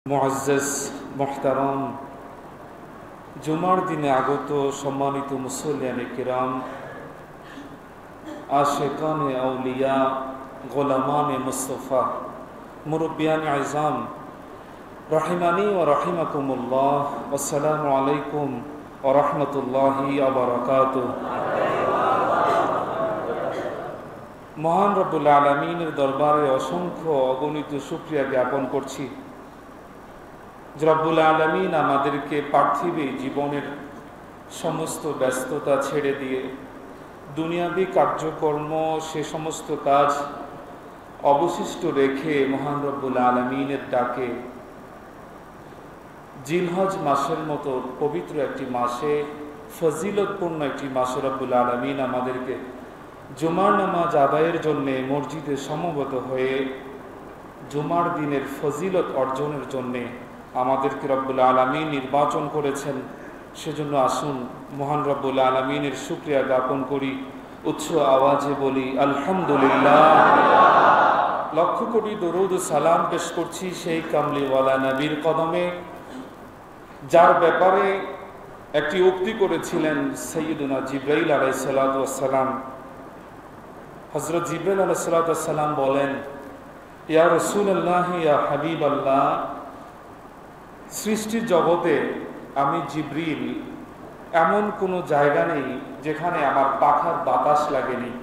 মুআজ্জাজ মুহতারাম, জুমার দিনে আগত সম্মানিত মুসল্লিয়ানে কিরাম, আশিকানে আউলিয়া, গোলামানে মুস্তফা, মুরব্বিয়ানে আযম, রাহিমানি ওয়া রাহিমাকুমুল্লাহ, আসসালামু আলাইকুম ওয়া রাহমাতুল্লাহি ওয়া বারাকাতুহু। মহান রব্বুল আলামিনের দরবারে অসংখ্য অগণিত শুকরিয়া জ্ঞাপন করছি। রব্বুল আলামিন আমাদেরকে পার্থিবী জীবনের সমস্ত ব্যস্ততা ছেড়ে দিয়ে দুনিয়াবী কার্যকর্ম, সে সমস্ত কাজ অবশিষ্ট রেখে মহান রব্বুল আলামিনের ডাকে জিলহজ মাসের মতো পবিত্র একটি মাসে, ফজিলতপূর্ণ একটি মাসে রব্বুল আলামিন আমাদেরকে জুমার নামাজ আদায়ের জন্যে মসজিদে সমবেত হয়ে জুমার দিনের ফজিলত অর্জনের জন্যে আমাদেরকে রব্বুল আলামিন নির্বাচন করেছেন। সেজন্য আসুন মহান রব্বুল আলামিনের শুকরিয়া জ্ঞাপন করি, উচ্চ আওয়াজে বলি আলহামদুলিল্লাহ। লক্ষ কোটি দরুদ ও সালাম পেশ করছি সেই কামলিওয়ালা নবীর কদমে, যার ব্যাপারে একটি উক্তি করেছিলেন সাইয়্যিদুনা জিবরাইল আলাইহিস সালাতু ওয়াস সালাম। হযরত জিবরাইল আলাইহিস সালাতু ওয়াস সালাম বলেন, ইয়া রাসূলুল্লাহ, ইয়া হাবিবাল্লাহ, সৃষ্টির জগতে আমি জিবরিল এমন কোনো জায়গা নেই যেখানে আমার পাখার বাতাস লাগেনি,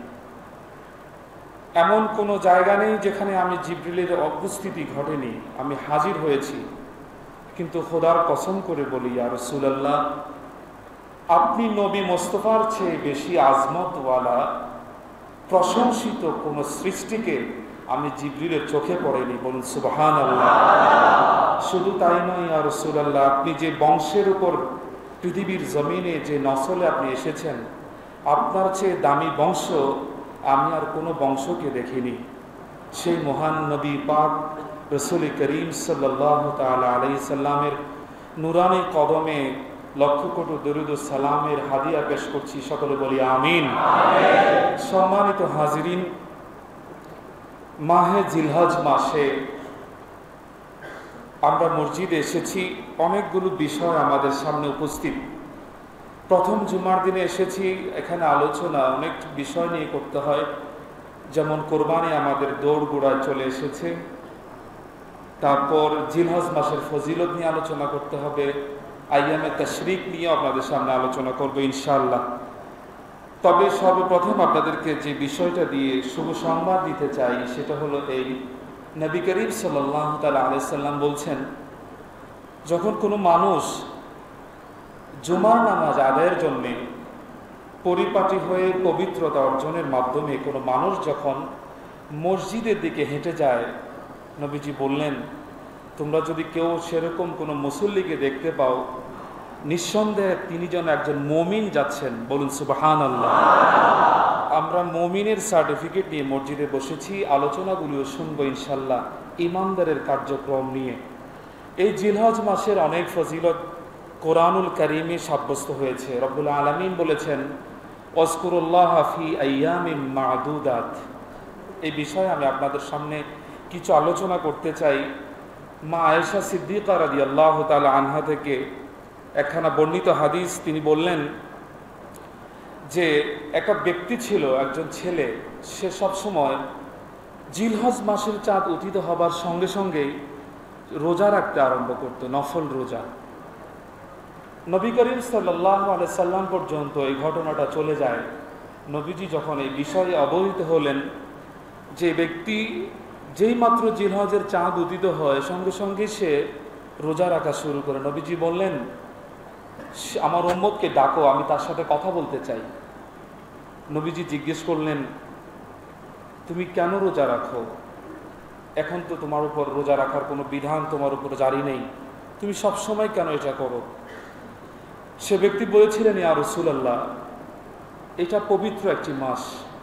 এমন কোনো জায়গা নেই যেখানে আমি জিবরিলের উপস্থিতি ঘটেনি, আমি হাজির হয়েছি। কিন্তু খোদার কসম করে বলি, ইয়া রাসূলুল্লাহ, আপনি নবী মুস্তাফার চেয়ে বেশি আজমতওয়ালা প্রশংসিত কোনো সৃষ্টিকে আমি জিবরিলের চোখে পড়েনি। বলুন সুবহানাল্লাহ। শুধু তাই নয় ইয়া রাসূলুল্লাহ, আপনি যে বংশের উপর পৃথিবীর জমিনে যে নসলে আপনি এসেছেন, আপনার চেয়ে দামি বংশ আমি আর কোনো বংশকে দেখিনি। সেই মহান নবী পাক রাসূল করিম সাল্লাল্লাহু তাআলা আলাইহি সাল্লামের নুরানি কদমে লক্ষ কোটি দরুদ ও সালামের হাদিয়া পেশ করছি। সকলে বলি আমিন। সম্মানিত হাজিরিন, মাহে জিলহজ মাসে আমরা মসজিদে এসেছি, অনেকগুলো বিষয় আমাদের সামনে উপস্থিত। প্রথম জুমার দিনে এসেছি, এখানে আলোচনা অনেক বিষয় নিয়ে করতে হয়, যেমন কোরবানি আমাদের দৌড়গোড়ায় চলে এসেছে। তারপর জিলহজ মাসের ফজিলত নিয়ে আলোচনা করতে হবে, আইয়ামে তাশরিক নিয়ে আপনাদের সামনে আলোচনা করবো ইনশাআল্লাহ। তবে সর্বপ্রথম আপনাদেরকে যে বিষয়টা দিয়ে শুভ সংবাদ দিতে চাই সেটা হলো এই, নবী করিম সাল্লাল্লাহু তাআলা আলাইহি সাল্লাম বলছেন, যখন কোনো মানুষ জুমার নামাজ আদায়ের জন্যে পরিপাটি হয়ে পবিত্রতা অর্জনের মাধ্যমে কোনো মানুষ যখন মসজিদের দিকে হেঁটে যায়, নবীজি বললেন, তোমরা যদি কেউ সেরকম কোনো মুসল্লিকে দেখতে পাও, নিঃসন্দেহে তিনি যেন একজন মুমিন যাচ্ছেন। বলুন সুবহানাল্লাহ। আমরা মুমিনের সার্টিফিকেট নিয়ে মসজিদে বসেছি, আলোচনাগুলিও শুনবো ইনশাল্লাহ ইমানদারের কার্যক্রম নিয়ে। এই জিলহজ মাসের অনেক ফজিলত কোরআনুল কারীমে সাব্যস্ত হয়েছে। রব্বুল আলামিন বলেছেন, ওয়াজকুরুল্লাহ ফি আইয়ামিম মা'দুদাত। এই বিষয়ে আমি আপনাদের সামনে কিছু আলোচনা করতে চাই। মা আয়েশা সিদ্দিকা রাদিয়াল্লাহু তাআলা আনহা থেকে একখানা বর্ণিত হাদিস, তিনি বললেন যে একটা ব্যক্তি ছিল, একজন ছেলে, সে সবসময় জিলহজ মাসের চাঁদ উদিত হবার সঙ্গে সঙ্গেই রোজা রাখতে আরম্ভ করত, নফল রোজা। নবী করিম সাল্লাল্লাহু আলাইহি সাল্লাম পর্যন্ত এই ঘটনাটা চলে যায়। নবীজি যখন এই বিষয়ে অবহিত হলেন যে ব্যক্তি যেই মাত্র জিলহজের চাঁদ উদিত হয় সঙ্গে সঙ্গে সে রোজা রাখা শুরু করে, নবীজি বললেন, আমার উম্মতকে ডাকো, আমি তার সাথে কথা বলতে চাই। নবীজি জিজ্ঞেস করলেন, তুমি কেন রোজা রাখো? এখন তো তোমার উপর রোজা রাখার কোনো বিধান তোমার উপর জারি নেই, তুমি সবসময় কেন এটা করো? সে ব্যক্তি বলেছিলেন, ইয়া রাসূলুল্লাহ, এটা পবিত্র একটি মাস,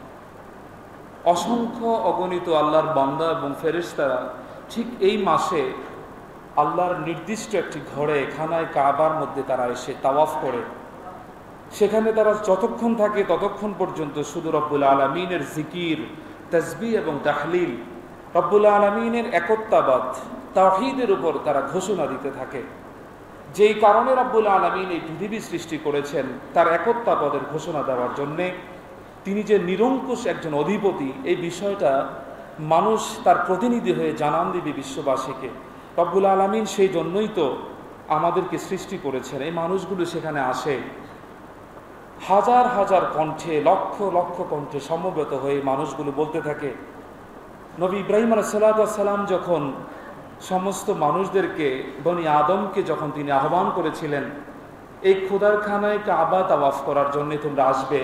অসংখ্য অগণিত আল্লাহর বান্দা এবং ফেরেশতারা ঠিক এই মাসে আল্লাহর নির্দিষ্ট একটি ঘরে, খানায় কাবার মধ্যে তারা এসে তাওয়াফ করে, সেখানে তারা যতক্ষণ থাকে ততক্ষণ পর্যন্ত শুধু রব্বুল আলামিনের জিকির, তাসবিহ এবং তাহলিল, রব্বুল আলামিনের একত্বাবাদ, তাওহীদের উপর তারা ঘোষণা দিতে থাকে। যেই কারণে রব্বুল আলামিন এই পৃথিবী সৃষ্টি করেছেন তার একত্ববাদের ঘোষণা দেওয়ার জন্যে, তিনি যে নিরঙ্কুশ একজন অধিপতি এই বিষয়টা মানুষ তার প্রতিনিধি হয়ে জানান দিবে বিশ্ববাসীকে। রব্বুল আলামিন সেই জন্যই তো আমাদেরকে সৃষ্টি করেছেন। এই মানুষগুলো সেখানে আসে হাজার হাজার কণ্ঠে, লক্ষ লক্ষ কণ্ঠে সমবেত হয়ে মানুষগুলো বলতে থাকে। নবী ইব্রাহিম আলাইহিস সালাম যখন সমস্ত মানুষদেরকে, বনি আদমকে যখন তিনি আহ্বান করেছিলেন এই খোদার খানায় কাবা তাওয়াফ করার জন্য তোমরা আসবে,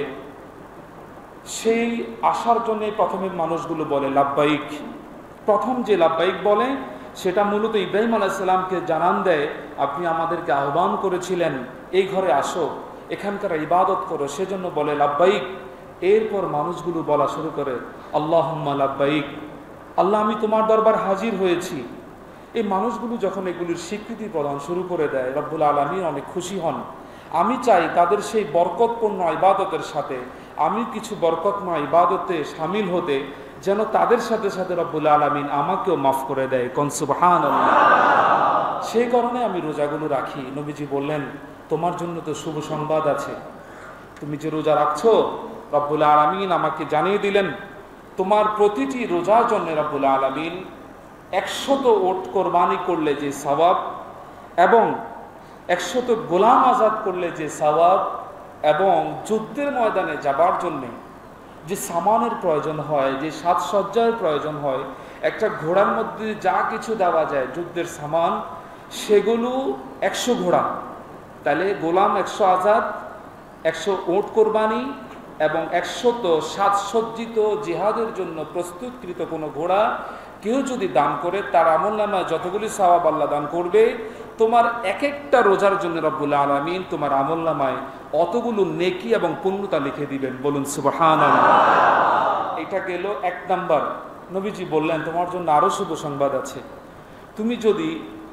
সেই আসার জন্য প্রথমে মানুষগুলো বলে লাব্বাইক। প্রথম যে লাব্বাইক বলে সেটা মূলত ইব্রাহিম আলাইহিস সালামকে জানান দেয়, আপনি আমাদেরকে আহ্বান করেছিলেন এই ঘরে আসো, এখানকার ইবাদত করো, সেজন্য বলে লাব্বাইক। এরপর মানুষগুলো বলা শুরু করে আল্লাহুম্মা লাব্বাইক, আল্লাহ আমি তোমার দরবার হাজির হয়েছি। এই মানুষগুলো যখন এগুলির স্বীকৃতি প্রদান শুরু করে দেয়, রব্বুল আলামিন অনেক খুশি হন। আমি চাই তাদের সেই বরকতপূর্ণ ইবাদতের সাথে আমি কিছু বরকতময় ইবাদতে শামিল হতে, যেন তাদের সাথে সাথে রব্বুল আলামিন আমাকেও মাফ করে দেয়। কোন সুবহানাল্লাহ। সেই কারণে আমি রোজাগুলো রাখি। নবীজি বললেন, তোমার জন্য তো শুভ সংবাদ আছে, তুমি যে রোজা রাখছো রব্বুল আলামিন আমাকে জানিয়ে দিলেন তোমার প্রতিটি রোজার জন্য রব্বুল আলামিন 100 ওট কোরবানি করলে যে সওয়াব, এবং 100 গোলাম আজাদ করলে যে সওয়াব, এবং যুদ্ধের ময়দানে যাবার জন্যে যে সামানের প্রয়োজন হয়, যে সাজসজ্জার প্রয়োজন হয়, একটা ঘোড়ার মধ্যে যা কিছু দেওয়া যায় যুদ্ধের সামান, সেগুলো 100 ঘোড়া। তাহলে গোলাম 100 আজাদ, 100 ওট কোরবানি এবং 100 সাজসজ্জিত জিহাদের জন্য প্রস্তুতকৃত কোনো ঘোড়া কেউ যদি দান করে, তার আমলনামায় যতগুলি সওয়াব আল্লাহ দান করবে, তোমার এক একটা রোজার জন্য রব্বুল আলামিন তোমার আমলনামায় অতগুলো নেকি এবং পুণ্যতা লিখে দিবেন। বলুন সুবহানাল্লাহ। এটা গেল 1 নাম্বার। নবীজি বললেন, তোমার জন্য আরো শুভ সংবাদ আছে। তুমি যদি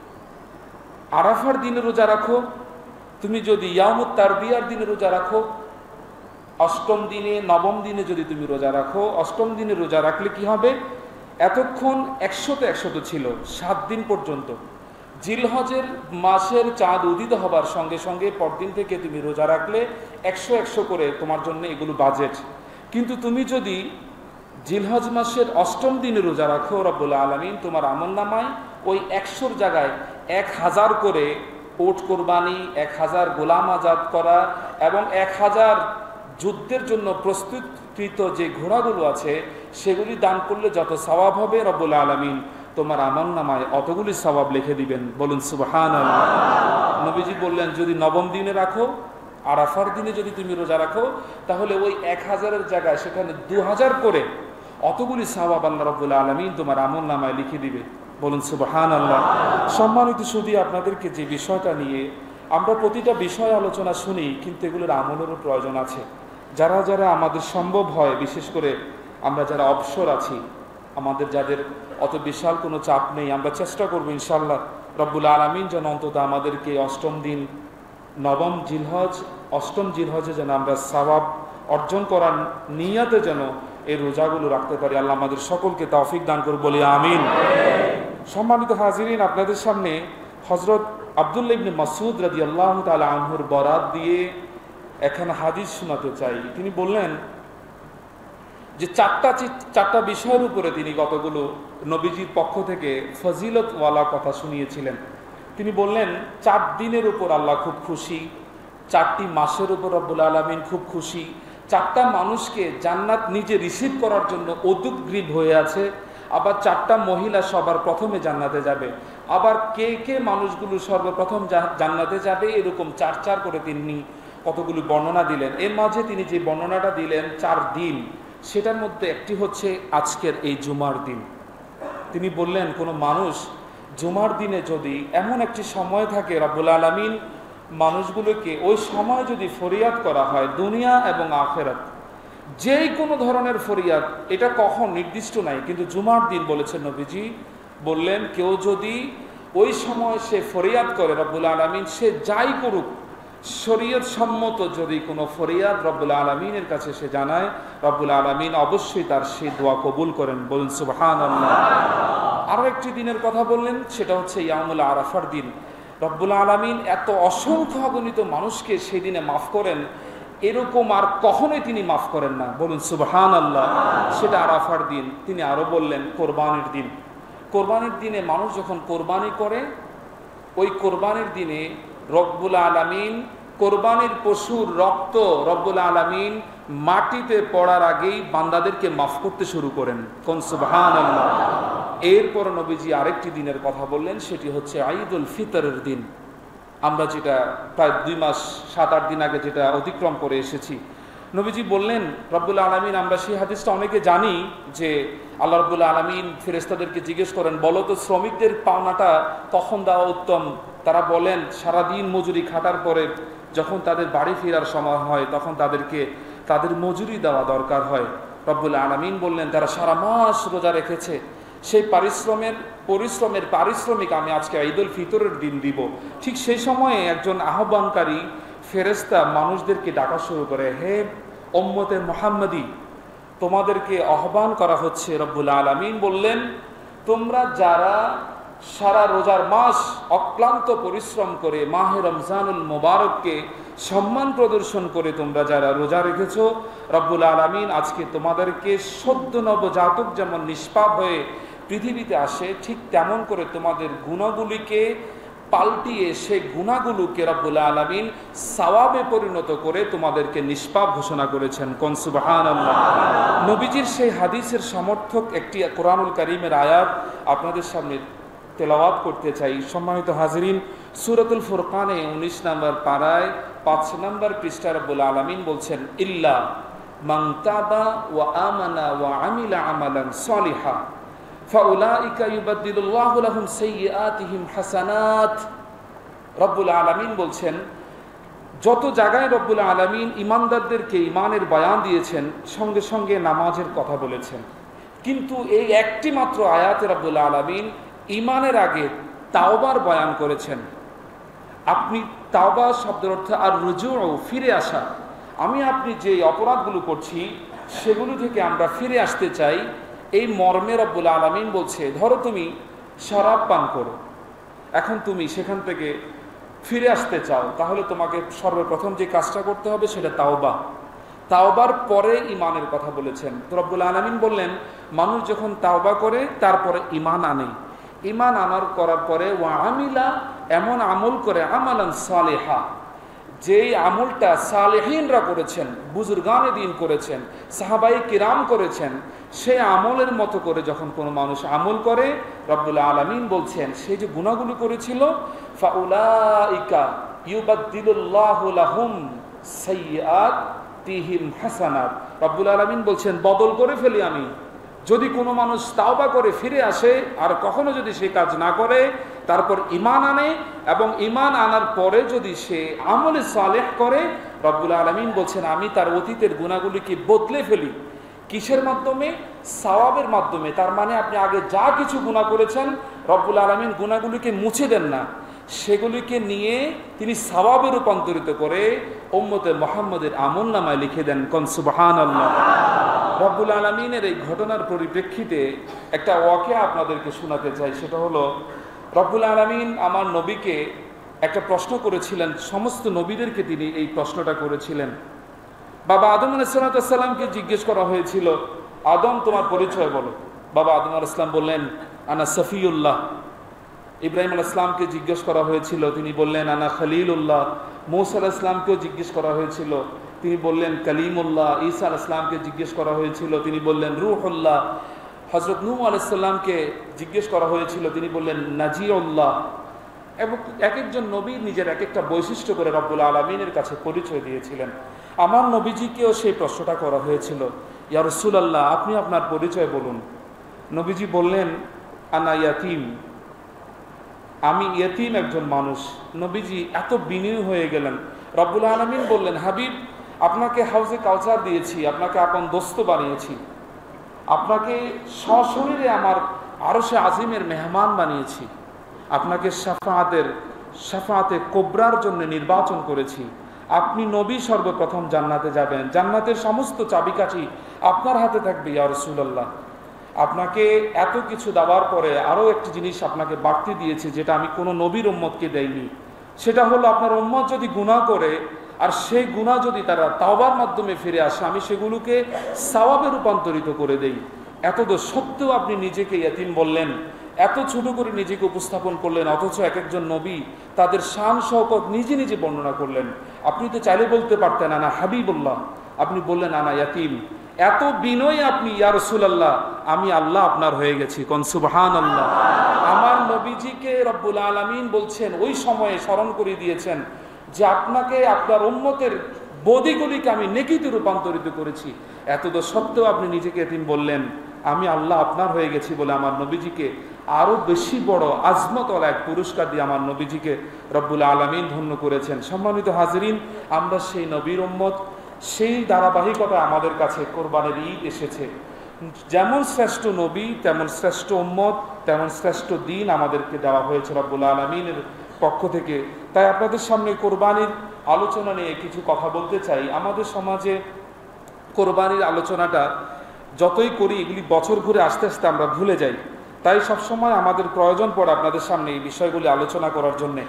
আরাফার দিনে রোজা রাখো, তুমি যদি ইয়ামুত তারবিয়ার দিনে রোজা রাখো, অষ্টম দিনে, নবম দিনে যদি তুমি রোজা রাখো, অষ্টম দিনে রোজা রাখলে কি হবে, এতক্ষণ 100 ছিল 7 দিন পর্যন্ত। জিলহজের মাসের চাঁদ উদিত হবার সঙ্গে সঙ্গে পরদিন থেকে তুমি রোজা রাখলে 100 করে তোমার জন্য এগুলো বাজেট। কিন্তু তুমি যদি জিলহজ মাসের অষ্টম দিনে রোজা রাখো, রব্বুল আলামিন তোমার আমলনামায় ওই 100 জায়গায় 1000 করে ওট কোরবানি, 1000 গোলাম আজাদ করা এবং 1000 যুদ্ধের জন্য প্রস্তুতকৃত যে ঘোড়াগুলো আছে সেগুলি দান করলে যত সওয়াব হবে, রব্বুল আলামিন তোমার আমলনামায় অতগুলি সওয়াব লিখে দিবেন। বলুন সুবহানাল্লাহ। নবীজি বললেন, যদি নবম দিনে রাখো, আরাফার দিনে যদি তুমি রোজা রাখো, তাহলে ওই 1000-এর জায়গায় সেখানে 2000 করে অতগুলি সওয়াব আল্লাহ রব্বুল আলামিন তোমার আমলনামায় লিখে দিবে। বলুন সুবহানাল্লাহ। সম্মানিত সুধী, আপনাদেরকে যে বিষয়টা নিয়ে আমরা প্রতিটা বিষয় আলোচনা শুনি, কিন্তু এগুলোর আমলেরও প্রয়োজন আছে। যারা যারা আমাদের সম্ভব হয়, বিশেষ করে আমরা যারা অবসর আছি, আমাদের যাদের অত বিশাল কোনো চাপ নেই, আমরা চেষ্টা করবো ইনশাআল্লাহ রব্বুল আলামিন যেন অন্তত আমাদেরকে অষ্টম দিন, নবম জিলহজ, অষ্টম জিলহজে যেন আমরা সওয়াব অর্জন করার নিয়তে যেন এই রোজাগুলো রাখতে পারি। আল্লাহ আমাদের সকলকে তৌফিক দান করুন, বলি আমিন। সম্মানিত হাজিরিন, আপনাদের সামনে হযরত আব্দুল্লাহ ইবনে মাসউদ রাদিয়াল্লাহু তাআলা আনহুর বরাত দিয়ে এখানে হাদিস শোনাতে চাই। তিনি বললেন যে চারটা বিষয়ের উপরে তিনি কতগুলো নবীজির পক্ষ থেকে ফজিলতওয়ালা কথা শুনিয়েছিলেন। তিনি বললেন, 4 দিনের উপর আল্লাহ খুব খুশি, 4টি মাসের উপর রব্বুল আলামিন খুব খুশি, 4টা মানুষকে জান্নাত নিজে রিসিভ করার জন্য উদ্গ্রীব হয়ে আছে, আবার 4টা মহিলা সবার প্রথমে জান্নাতে যাবে, আবার কে কে মানুষগুলো সর্বপ্রথম জান্নাতে যাবে, এরকম 4 করে তিনি কতগুলো বর্ণনা দিলেন। এর মাঝে তিনি যে বর্ণনাটা দিলেন 4 দিন, সেটার মধ্যে একটি হচ্ছে আজকের এই জুমার দিন। তিনি বললেন, কোনো মানুষ জুমার দিনে যদি এমন একটি সময় থাকে, রব্বুল আলামিন মানুষগুলোকে ওই সময় যদি ফরিয়াদ করা হয়, দুনিয়া এবং আখিরাত, যেই কোনো ধরনের ফরিয়াদ, এটা কখন নির্দিষ্ট নাই, কিন্তু জুমার দিন বলেছেন নবীজি, বললেন কেউ যদি ওই সময় সে ফরিয়াদ করে, রব্বুল আলামিন সে যাই করুক, শরীয়ত সম্মত যদি কোনো ফরিয়াদ রব্বুল আলামিনের কাছে সে জানায়, রব্বুল আলামিন অবশ্যই তার সেই দোয়া কবুল করেন। বলুন সুবহানাল্লাহ। আরও একটি দিনের কথা বললেন, সেটা হচ্ছে ইয়ামুল আরাফার দিন। রব্বুল আলামিন এত অসংখ্য অগণিত মানুষকে সেই দিনে মাফ করেন, এরকম আর কখনোই তিনি মাফ করেন না, বলুন সুবহানাল্লাহ। সেটা আরাফার দিন। তিনি আরও বললেন কোরবানির দিন। কোরবানির দিনে মানুষ যখন কোরবানি করে, ওই কোরবানির দিনে রব্বুল আলামিন কোরবানির পশুর রক্ত রব্বুল আলামিন মাটিতে পড়ার আগেই বান্দাদেরকে মাফ করতে শুরু করেন, কোন সুবহানাল্লাহ। এরপর নবীজি আরেকটি দিনের কথা বললেন, সেটি হচ্ছে ঈদুল ফিতরের দিন। আমরা যেটা প্রায় 2 মাস 7-8 দিন আগে যেটা অতিক্রম করে এসেছি, নবীজি বললেন রব্বুল আলামিন, আমরা সেই হাদিসটা অনেকে জানি যে আল্লাহ রব্বুল আলামিন ফেরেশতাদেরকে জিজ্ঞেস করেন, বলো তো শ্রমিকদের পাওনাটা কখন দেওয়া উত্তম? তারা বলেন সারাদিন মজুরি খাটার পরে যখন তাদের বাড়ি ফেরার সময় হয় তখন তাদেরকে তাদের মজুরি দেওয়া দরকার হয়। রব্বুল আলামিন বললেন, তারা সারা মাস রোজা রেখেছে, সেই পরিশ্রমের পারিশ্রমিক আমি আজকে ঈদুল ফিতরের দিন দিব। ঠিক সেই সময়ে একজন আহ্বানকারী ফেরেশতা মানুষদেরকে ডাকা শুরু করে, হে উম্মতে মুহাম্মাদি, তোমাদেরকে আহ্বান করা হচ্ছে। রব্বুল আলামিন বললেন, তোমরা যারা সারা রোজার মাস অক্লান্ত পরিশ্রম করে মাহে রমজানুল মুবারককে সম্মান প্রদর্শন করে তোমরা যারা রোজা রেখেছো, রব্বুল আলামিন আজকে তোমাদেরকে সদ্য নবজাতক যেমন নিষ্পাপ হয়ে পৃথিবীতে আসে, ঠিক তেমন করে তোমাদের গুণাগুলিকে পাল্টিয়ে সেই গুণাগুলোকে রব্বুল আলামিন সওয়াবে পরিণত করে তোমাদেরকে নিষ্পাপ ঘোষণা করেছেন, কোন সুবহানাল্লাহ। নবীজির সেই হাদিসের সমর্থক একটি কোরআনুল কারীমের আয়াত আপনাদের সামনে তেলাওয়াত করতে চাই। সম্মানিত হাজিরিন, সূরাতুল ফুরকানে 19 নম্বর পারায় 5 নম্বর পৃষ্ঠা রব্বুল আলামিন বলছেন, ইল্লা মান তাবা ওয়া আমানা ওয়া আমিলা আমালান সলিহা ফাউলাইকা ইউবাদদিলুল্লাহু লাহুম সাইয়্যাতিহিম হাসানাত। রব্বুল আলামিন বলছেন, যত জায়গায় রব্বুল আলামিন ইমানদারদেরকে ইমানের বয়ান দিয়েছেন, সঙ্গে সঙ্গে নামাজের কথা বলেছেন, কিন্তু এই একটি মাত্র আয়াতে রব্বুল আলামিন ইমানের আগে তাওবার বয়ান করেছেন। আপনি তাওবা শব্দের অর্থ আর রুজু, ফিরে আসা। আমি আপনি যে অপরাধগুলো করছি সেগুলো থেকে আমরা ফিরে আসতে চাই, এই মর্মে রব্বুল আলামিন বলছে, ধরো তুমি শরাব পান করো, এখন তুমি সেখান থেকে ফিরে আসতে চাও, তাহলে তোমাকে সর্বপ্রথম যে কাজটা করতে হবে সেটা তাওবা। তাওবার পরে ইমানের কথা বলেছেন। তো রব্বুল আলামিন বললেন, মানুষ যখন তাওবা করে তারপরে ইমান আনে, ইমান আনার করার পরে ওয়া আমিলা, এমন আমল করে আমালান সালেহা, যেই আমলটা সালেহিনরা করেছেন, বুজুর্গানে দিন করেছেন, সাহাবাই কিরাম করেছেন, সেই আমলের মতো করে যখন কোনো মানুষ আমল করে, রব্বুল আলামিন বলছেন সেই যে গুনাহগুলো করেছিল, ফাউলাইকা ইউবাদদিলুল্লাহু লাহুম সাইয়্যাতিহিম হাসানাত। রব্বুল আলামিন বলছেন, বদল করে ফেলি আমি। যদি কোনো মানুষ তাওবা করে ফিরে আসে আর কখনো যদি সে কাজ না করে, তারপর ইমান আনে এবং ইমান আনার পরে যদি সে আমলে সালেহ করে, রব্বুল আলামিন বলছেন আমি তার অতীতের গুনাহগুলিকে বদলে ফেলি। কিসের মাধ্যমে? সওয়াবের মাধ্যমে। তার মানে আপনি আগে যা কিছু গুনাহ করেছেন, রব্বুল আলামিন গুনাহগুলিকে মুছে দেন না, সেগুলিকে নিয়ে তিনি সওয়াবে রূপান্তরিত করে উম্মতে মুহাম্মাদের আমলনামায় লিখে দেন, কোন সুবহানাল্লাহ। রব্বুল আলামিনের এই ঘটনার পরিপ্রেক্ষিতে একটা ওয়াকিয়া আপনাদেরকে শোনাতে চাই। সেটা হলো, রব্বুল আলামিন আমার নবীকে একটা প্রশ্ন করেছিলেন, সমস্ত নবীদেরকে তিনি এই প্রশ্নটা করেছিলেন। বাবা আদম আলাইহিস সালামকে জিজ্ঞেস করা হয়েছিল, আদম তোমার পরিচয় বলো। বাবা আদম আলাইহিস সালাম বললেন, আনা সফিউল্লাহ। ইব্রাহিম আলাইহিস সালামকে জিজ্ঞেস করা হয়েছিল, তিনি বললেন আনা খলিলুল্লাহ। মূসা আলাইহিস সালামকেও জিজ্ঞেস করা হয়েছিল, তিনি বললেন কালিমুল্লাহ। ঈসা আলাইহিস সালামকে জিজ্ঞেস করা হয়েছিল, তিনি বললেন রূহুল্লাহ। হযরত নূহ আলাইহিস সালামকে জিজ্ঞেস করা হয়েছিল, তিনি বললেন নাজিউল্লাহ। এবং এক একজন নবী নিজের এক একটা বৈশিষ্ট্য করে রব্বুল আলামিনের কাছে পরিচয় দিয়েছিলেন। আমার নবীজিকেও সেই প্রশ্নটা করা হয়েছিল, ইয়া রাসূলুল্লাহ আপনি আপনার পরিচয় বলুন। নবীজি বললেন আনা ইয়াতীম, আমি ইয়াতীম একজন মানুষ। নবীজি এত বিনয়ী হয়ে গেলেন। রব্বুল আলামিন বললেন, হাবিব আপনাকে হাউজে কাউসার দিয়েছি, আপনাকে আপন দোস্ত বানিয়েছি, আপনাকে সশরীরে আমার আরশে আজিমের মেহমান বানিয়েছি, আপনাকে শাফাআতে কোবরার জন্য নির্বাচন করেছি। আপনি নবী সর্বপ্রথম জান্নাতে যাবেন, জান্নাতের সমস্ত চাবিকাঠি আপনার হাতে থাকবে ইয়া রাসূলুল্লাহ। আপনাকে এত কিছু দেওয়ার পরে আরও একটি জিনিস আপনাকে বাড়তি দিয়েছে, যেটা আমি কোনো নবীর উম্মতকে দেইনি। সেটা হলো আপনার উম্মত যদি গুনাহ করে আর সেই গুনাহ যদি তারা তাওবার মাধ্যমে ফিরে আসে, আমি সেগুলোকে সওয়াবে রূপান্তরিত করে দেই। এতদ সত্ত্বেও আপনি নিজেকে ইয়াতীম বললেন, এত ছোট করে নিজেকে উপস্থাপন করলেন, অথচ এক একজন নবী তাদের শান শওকত নিজে নিজে বর্ণনা করলেন। আপনি তো চাইলে বলতে পারতেন আনা হাবিবুল্লাহ, আপনি বললেন আনা ইয়াতীম। এত বিনয়ে আপনি ইয়া রাসূলুল্লাহ, আমি আল্লাহ আপনার হয়ে গেছি, কোন সুবহানাল্লাহ। আমার নবীজিকে রব্বুল আলামিন বলছেন, ওই সময়ে স্মরণ করে দিয়েছেন যে আপনাকে আপনার উম্মতের বদিগুলিকে আমি নেকিতে রূপান্তরিত করেছি। এতদ সত্ত্বেও আপনি নিজেকে এতিম বললেন, আমি আল্লাহ আপনার হয়ে গেছি বলে আমার নবীজিকে আরও বেশি বড় আজমতওয়ালা এক পুরস্কার দিয়ে আমার নবীজিকে রব্বুল আলামিন ধন্য করেছেন। সম্মানিত হাজরিন, আমরা সেই নবীর উম্মত, সেই ধারাবাহিকতা আমাদের কাছে কোরবানির ঈদ এসেছে। যেমন শ্রেষ্ঠ নবী তেমন শ্রেষ্ঠ উম্মত তেমন শ্রেষ্ঠ দিন আমাদেরকে দেওয়া হয়েছে রব্বুল আলামিনের পক্ষ থেকে। তাই আপনাদের সামনে কোরবানির আলোচনা নিয়ে কিছু কথা বলতে চাই। আমাদের সমাজে কোরবানির আলোচনাটা যতই করি, এগুলি বছর ঘুরে আস্তে আস্তে আমরা ভুলে যাই। তাই সবসময় আমাদের প্রয়োজন পড়ে আপনাদের সামনে এই বিষয়গুলি আলোচনা করার জন্যে।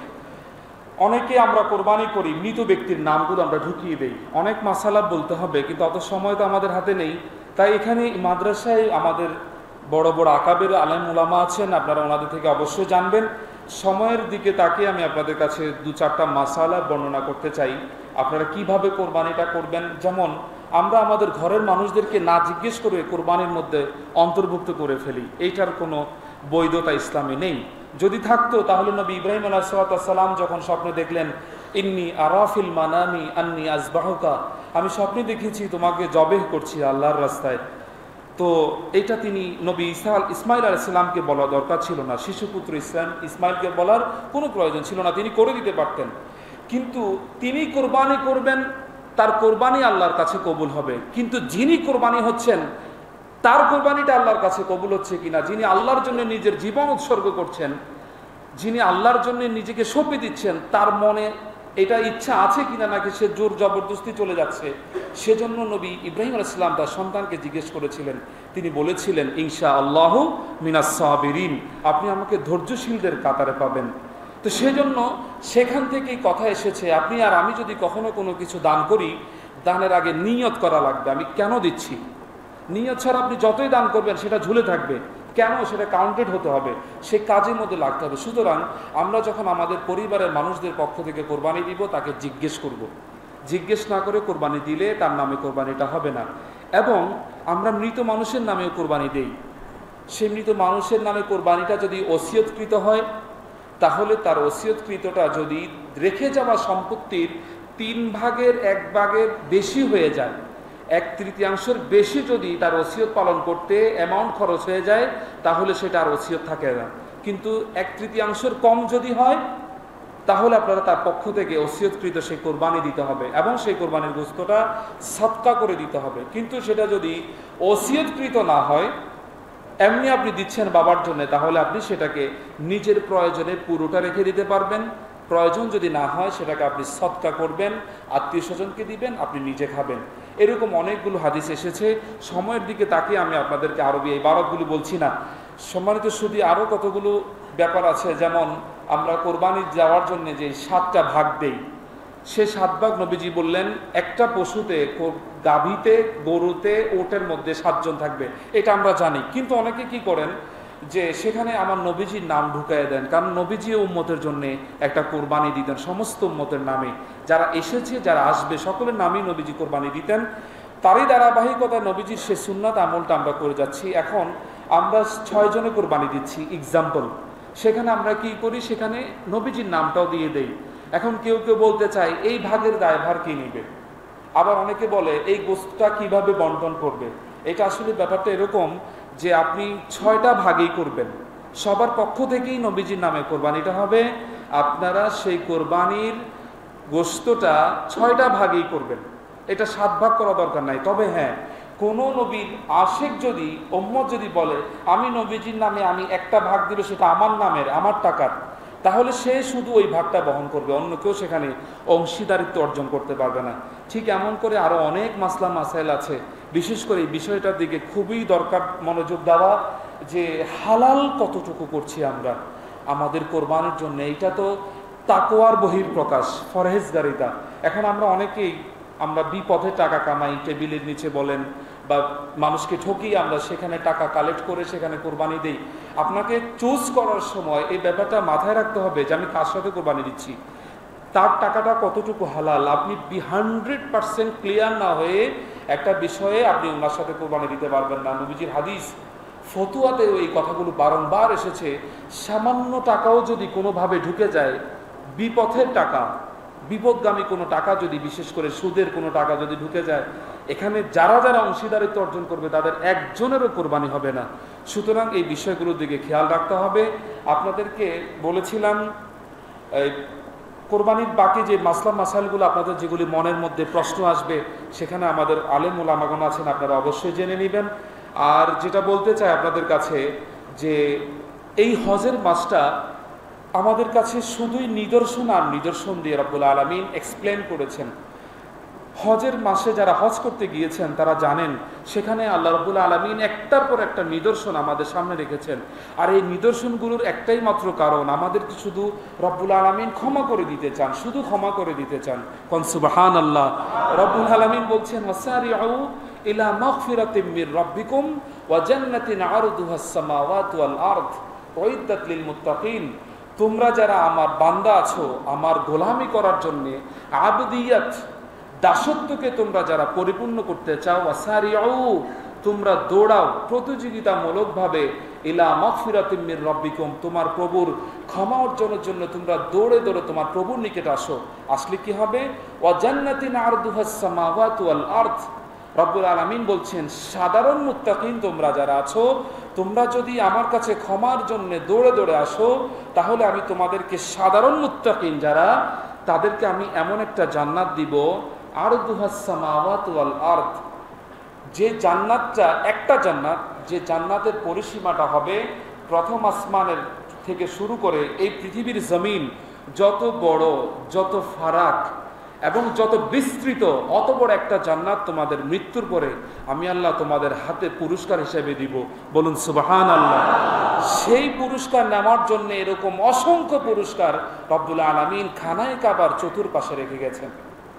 অনেকে আমরা কোরবানি করি, মৃত ব্যক্তির নামগুলো আমরা ঢুকিয়ে দেই। অনেক মাসালা বলতে হবে, কিন্তু অত সময় তো আমাদের হাতে নেই। তাই এখানে মাদ্রাসায় আমাদের বড় বড় আকাবের আলেম উলামা আছেন, আপনারা ওনাদের থেকে অবশ্যই জানবেন। সময়ের দিকে তাকিয়ে আমি আপনাদের কাছে 2-4টা মাসালা বর্ণনা করতে চাই, আপনারা কিভাবে কোরবানিটা করবেন। যেমন আমরা আমাদের ঘরের মানুষদেরকে না জিজ্ঞেস করে কোরবানির মধ্যে অন্তর্ভুক্ত করে ফেলি, এইটার কোনো বৈধতা ইসলামে নেই। যদি থাকতো তাহলে নবী ইব্রাহিম আলাইহিস সালাম যখন স্বপ্নে দেখলেন, ইন্নী আরাফিল মানামি আন্নী আযবাহুকা, আমি স্বপ্নে দেখেছি তোমাকে জবেহ করছি আল্লাহর রাস্তায়, তো এটা তিনি নবী ইসমাইল আলাইহিস সালামকে বলা দরকার ছিল না, শিশুপুত্র ইসমাইলকে বলার কোনো প্রয়োজন ছিল না, তিনি করে দিতে পারতেন। কিন্তু তিনি কোরবানি করবেন, তার কোরবানি আল্লাহর কাছে কবুল হবে। কিন্তু যিনি কোরবানি হচ্ছেন তার কোরবানিটা আল্লাহর কাছে কবুল হচ্ছে কিনা, যিনি আল্লাহর জন্য নিজের জীবন উৎসর্গ করছেন, যিনি আল্লাহর জন্য নিজেকে সঁপে দিচ্ছেন, তার মনে এটা ইচ্ছা আছে কিনা, নাকি সে জোর জবরদস্তি চলে যাচ্ছে। সেজন্য নবী ইব্রাহিম আলাইহিস সালাম তার সন্তানকে জিজ্ঞেস করেছিলেন, তিনি বলেছিলেন ইনশা আল্লাহু মিনাস সাবিরিন, আপনি আমাকে ধৈর্যশীলদের কাতারে পাবেন। তো সেজন্য সেখান থেকেই কথা এসেছে, আপনি আর আমি যদি কখনো কোনো কিছু দান করি, দানের আগে নিয়ত করা লাগবে, আমি কেন দিচ্ছি। নিয়ত ছাড়া আপনি যতই দান করবেন সেটা ঝুলে থাকবে, কেন সেটা কাউন্টেড হতে হবে, সে কাজের মধ্যে লাগতে হবে। সুতরাং আমরা যখন আমাদের পরিবারের মানুষদের পক্ষ থেকে কোরবানি দিব, তাকে জিজ্ঞেস করব। জিজ্ঞেস না করে কোরবানি দিলে তার নামে কোরবানিটা হবে না। এবং আমরা মৃত মানুষের নামেও কোরবানি দেই। সেই মৃত মানুষের নামে কোরবানিটা যদি ওসিয়তকৃত হয়, তাহলে তার ওসিয়তকৃতটা যদি রেখে যাওয়া সম্পত্তির 3/1 বেশি হয়ে যায়, 1/3 বেশি যদি তার ওসিয়ত পালন করতে অ্যামাউন্ট খরচ হয়ে যায়, তাহলে সেটা আর ওসিয়ত থাকে না। কিন্তু 1/3 কম যদি হয়, তাহলে আপনারা তার পক্ষ থেকে ওসিয়তকৃত সেই কোরবানি দিতে হবে এবং সেই কোরবানির গোশতটা সদকা করে দিতে হবে। কিন্তু সেটা যদি ওসিয়তকৃত না হয়, এমনি আপনি দিচ্ছেন বাবার জন্য, তাহলে আপনি সেটাকে নিজের প্রয়োজনে পুরোটা রেখে দিতে পারবেন। প্রয়োজন যদি না হয়, সেটাকে আপনি সদকা করবেন, আত্মীয় স্বজনকে দিবেন, আপনি নিজে খাবেন। এরকম অনেকগুলো হাদিস এসেছে। সময়ের দিকে তাকিয়ে আমি আপনাদেরকে আরবি এই ইবারতগুলো বলছি না। সম্মানিত শুধু আরও কতগুলো ব্যাপার আছে, যেমন আমরা কোরবানি যাওয়ার জন্য যে 7টা ভাগ দেই, সে 7 ভাগ নবীজি বললেন একটা পশুতে, গাভীতে, গরুতে, ওটের মধ্যে 7 জন থাকবে, এটা আমরা জানি। কিন্তু অনেকে কি করেন যে সেখানে আমার নবীজির নাম ঢুকায় দেন, কারণ নবীজি উম্মতের জন্য একটা কোরবানি দিতেন, সমস্ত উম্মতের নামে, যারা এসেছে যারা আসবে সকলের নামেই নবীজি কোরবানি দিতেন। তারই ধারাবাহিকতায় নবীজির সে সুন্নাত আমলটা আমরা করে যাচ্ছি। এখন আমরা 6 জনে কোরবানি দিচ্ছি এক্সাম্পল, সেখানে আমরা কি করি, সেখানে নবীজির নামটাও দিয়ে দেই। এখন কেউ কেউ বলতে চায় এই ভাগের দায়ভার কে নেবে, আবার অনেকে বলে এই গোশতটা কিভাবে বন্টন করবে। এটা আসলে ব্যাপারটা এরকম যে আপনি 6টা ভাগেই করবেন, সবার পক্ষ থেকেই নবীজির নামে কোরবানিটা হবে। আপনারা সেই কোরবানির গোশতটা 6টা ভাগেই করবেন, এটা 7 ভাগ করা দরকার নাই। তবে হ্যাঁ, কোনো নবীর আশিক যদি উম্মত যদি বলে আমি নবীজির নামে আমি একটা ভাগ দিল, সেটা আমার নামের, আমার টাকার, তাহলে সে শুধু ওই ভাগটা বহন করবে, অন্য কেউ সেখানে অংশীদারিত্ব অর্জন করতে পারবে না। ঠিক এমন করে আরও অনেক মাসলা মাসাইল আছে, বিশেষ করে এই বিষয়টার দিকে খুবই দরকার মনোযোগ দেওয়া, যে হালাল কতটুকু করছি আমরা আমাদের কোরবানির জন্য। এইটা তো তাকওয়ার বহিঃপ্রকাশ, ফরহেজগারিতা। এখন আমরা অনেকেই আমরা বিপথে টাকা কামাই, টেবিলের নিচে বলেন বা মানুষকে ঠকিয়ে আমরা সেখানে টাকা কালেক্ট করে সেখানে কোরবানি দিই। আপনাকে চুজ করার সময় এই ব্যাপারটা মাথায় রাখতে হবে যে আমি কার সাথে কোরবানি দিচ্ছি, তার টাকাটা কতটুকু হালাল। আপনি 100% ক্লিয়ার না হয়ে একটা বিষয়ে আপনি ওনার সাথে কোরবানি দিতে পারবেন না। নবীজির হাদিস ফতুয়াতেও এই কথাগুলো বারংবার এসেছে। সামান্য টাকাও যদি কোনোভাবে ঢুকে যায়, বিপথের টাকা, বিপদগামী কোনো টাকা যদি, বিশেষ করে সুদের কোনো টাকা যদি ঢুকে যায়, এখানে যারা যারা অংশীদারিত্ব অর্জন করবে তাদের একজনেরও কোরবানি হবে না। সুতরাং এই বিষয়গুলোর দিকে খেয়াল রাখতে হবে। আপনাদেরকে বলেছিলাম কোরবানির বাকি যে মাসলা মাসাইলগুলো আপনাদের যেগুলি মনের মধ্যে প্রশ্ন আসবে, সেখানে আমাদের আলেম ওলামাগণ আছেন, আপনারা অবশ্যই জেনে নেবেন। আর যেটা বলতে চাই আপনাদের কাছে, যে এই হজের মাসটা আমাদের কাছে শুধুই নিদর্শন আর নিদর্শন দিয়ে রব্বুল আলামিন এক্সপ্লেন করেছেন। হজের মাসে যারা হজ করতে গিয়েছেন তারা জানেন সেখানে আল্লাহ রব্বুল আলামিন একটার পর একটা নিদর্শন আমাদের সামনে রেখেছেন। আর এই নিদর্শনগুলোর একটাই মাত্র কারণ, আমাদেরকে শুধু রব্বুল আলামিন ক্ষমা করে দিতে চান, শুধু ক্ষমা করে দিতে চান। কোন সুবহানাল্লাহ। রব্বুল আলামিন বলছেন ওয়াসারিউ ইলা মাগফিরাতিম মির রাব্বিকুম ওয়া জান্নাতিন আরদুহাস সামাওয়াতু ওয়াল আরদ উইদ্দাত লিল মুত্তাকিন। তোমরা যারা আমার বান্দা আছো, আমার গোলামি করার জন্য, আবদিয়াত দাসত্বকে তোমরা যারা পরিপূর্ণ করতে চাও, ওয়াসারিউ তোমরা দৌড়াও প্রতিযোগিতামূলকভাবে, ইলা মাগফিরাতিম মির রাব্বিকুম তোমার প্রভুর ক্ষমা অর্জনের জন্য তোমরা দৌড়ে দৌড়ে তোমার প্রভুর নিকট আসো। আসলে কি হবে? ওয়া জান্নাতিন আরদুহাস সামাওয়াতু ওয়াল আরদ। রব্বুল আলামিন বলছেন সাধারণ মুত্তাকিন তোমরা যারা আছো, তোমরা যদি আমার কাছে ক্ষমার জন্য দৌড়ে দৌড়ে আসো, তাহলে আমি তোমাদেরকে সাধারণ মুত্তাকিন যারা, তাদেরকে আমি এমন একটা জান্নাত দিব, আরদুহাস সামাওয়াতু ওয়াল আরদ, যে জান্নাতটা একটা জান্নাত, যে জান্নাতের পরিসীমাটা হবে প্রথম আসমানের থেকে শুরু করে এই পৃথিবীর জমিন যত বড়, যত ফারাক এবং যত বিস্তৃত, অত বড় একটা জান্নাত তোমাদের মৃত্যুর পরে আমি আল্লাহ তোমাদের হাতে পুরস্কার হিসেবে দিব। বলুন সুবহানাল্লাহ। সেই পুরস্কার নেওয়ার জন্য এরকম অসংখ্য পুরস্কার রব্বুল আলামিন খানায়ে কাবার চতুর্পাশে রেখে গেছেন।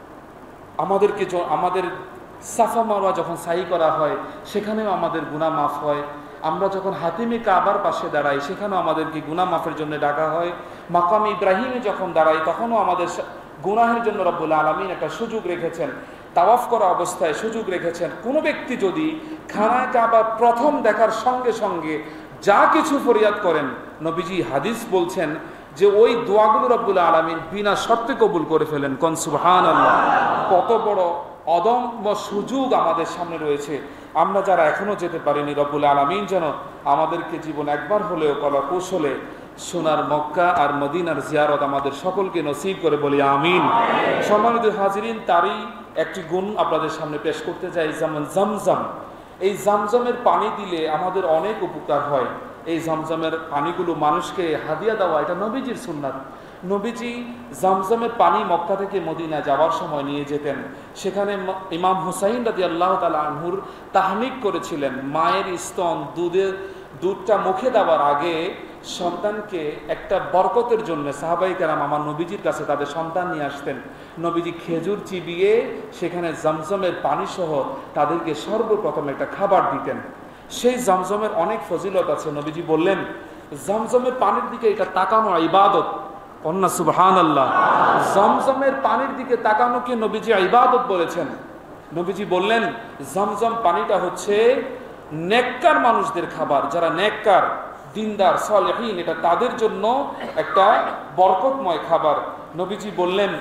আমাদেরকে আমাদের সাফা মারওয়া যখন সাই করা হয় সেখানেও আমাদের গুনাহ মাফ হয়। আমরা যখন হাতিমে কাবার পাশে দাঁড়াই সেখানেও আমাদেরকে গুনাহ মাফের জন্য ডাকা হয়। মাকাম ইব্রাহিমে যখন দাঁড়াই তখনও আমাদের গুনাহের জন্য রব্বুল আলামিন একটা সুযোগ রেখেছেন, তাওয়াফ করা অবস্থায় সুযোগ রেখেছেন। কোনো ব্যক্তি যদি খানায়ে কাবা প্রথম দেখার সঙ্গে সঙ্গে যা কিছু ফরিয়াদ করেন, নবীজি হাদিস বলছেন যে ওই দোয়াগুলো রব্বুল আলামিন বিনা শর্তে কবুল করে ফেলেন। কোন সুবহানাল্লাহ। কত বড় অদম্য সুযোগ আমাদের সামনে রয়েছে। আমরা যারা এখনো যেতে পারিনি, রব্বুল আলামিন যেন আমাদেরকে জীবন একবার হলেও কলা কৌশলে সোনার মক্কা আর মদিনার জিয়ারত আমাদের সকলকে নসিব করে, বলি আমিন। সম্মানিত হাজিরিন, তারই একটি গুণ আপনাদের সামনে পেশ করতে চাই, যেমন জমজম। এই জমজমের পানি দিলে আমাদের অনেক উপকার হয়। এই জমজমের পানিগুলো মানুষকে হাদিয়া দেওয়া, এটা নবীজির সুন্নাত। নবীজি জমজমের পানি মক্কা থেকে মদিনা যাওয়ার সময় নিয়ে যেতেন। সেখানে ইমাম হুসাইন রাদিয়াল্লাহু তাআলা আনহুর তাহনিক করেছিলেন। মায়ের স্তন দুধটা মুখে দেওয়ার আগে সন্তানকে একটা বরকতের জন্য সাহাবায়ে কেরাম আমার নবীজির কাছে তাদের সন্তান নিয়ে আসতেন। নবীজি খেজুর চিবিয়ে সেখানে জমজমের পানি সহ তাদেরকে সর্বপ্রথম একটা খাবার দিতেন। সেই জমজমের অনেক ফজিলত আছে। নবীজি বললেন জমজমের পানির দিকে এটা তাকানো ইবাদত। কন্যা সুবহানাল্লাহ। জমজমের পানির দিকে তাকানোকে নবীজি ইবাদত বলেছেন। নবীজি বললেন জমজম পানিটা হচ্ছে নেককার মানুষদের খাবার, যারা নেককার, দিনদার, সালেহীন, এটা তাদের জন্য একটা বরকতময় খাবার। নবীজি বললেন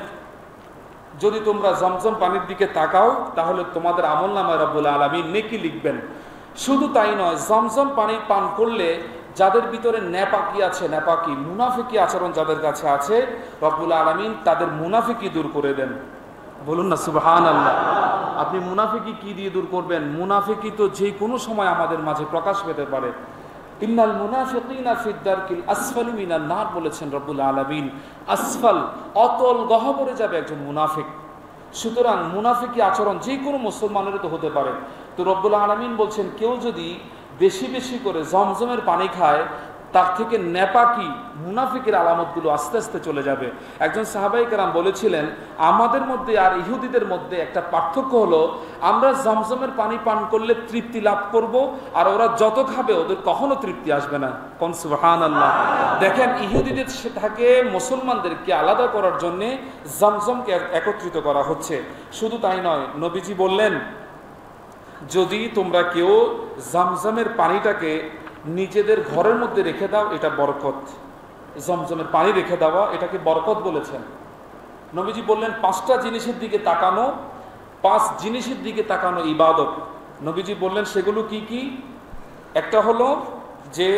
যদি তোমরা জমজম পানির দিকে তাকাও তাহলে তোমাদের আমলনামায় রব্বুল আলামিন নেকি লিখবেন। শুধু তাই নয়, জমজম পানি পান করলে যাদের ভিতরে নেপাকি আছে, নেপাকি মুনাফিকি আচরণ যাদের কাছে আছে, রব্বুল আলামিন তাদের মুনাফিকি দূর করে দেন। বলুন না সুবহানাল্লাহ। আপনি মুনাফিকি কি দিয়ে দূর করবেন? মুনাফিকি তো যে কোনো সময় আমাদের মাঝে প্রকাশ পেতে পারে। ইন্নাল মুনাফিকিনা ফিদ দারকিল আসফালি মিনান নার বলেছেন রব্বুল আলামিন। আসফাল, অতল গহ্বরে যাবে একজন মুনাফিক। সুতরাং মুনাফিকি আচরণ যে কোনো মুসলমানেরও তো হতে পারে। তো রব্বুল আলামিন বলছেন, কেউ যদি বেশি বেশি করে জমজমের পানি খায়, তার থেকে নেপাকি মুনাফিকের আলামতগুলো আস্তে আস্তে চলে যাবে। একজন সাহাবাই কেরাম বলেছিলেন, আমাদের মধ্যে আর ইহুদিদের মধ্যে একটা পার্থক্য হলো, আমরা জমজমের পানি পান করলে তৃপ্তি লাভ করব, আর ওরা যত খাবে ওদের কখনো তৃপ্তি আসবে না। কোন সুবহানাল্লাহ। দেখেন, ইহুদিদের থেকে মুসলমানদেরকে আলাদা করার জন্য জমজমকে একত্রিত করা হচ্ছে। শুধু তাই নয়, নবীজি বললেন, যদি তোমরা কেউ জমজমের পানিটাকে নিজেদের ঘরের মধ্যে রেখে দাও, এটা বরকত। জমজমের পানি রেখে দেওয়া, এটাকে বরকত বলেছেন। নবীজি বললেন, 5টা জিনিসের দিকে তাকানো, 5 জিনিসের দিকে তাকানো ইবাদত। নবীজি বললেন সেগুলো কি কি? একটা হলো যে